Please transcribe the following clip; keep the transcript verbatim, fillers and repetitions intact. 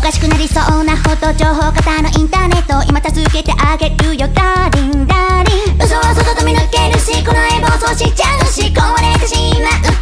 かしくなりそうなほど情報型のインターネット、今助けてあげるよダーリンダーリン。嘘は外と見抜けるし、この絵暴走しちゃうし、壊れてしまう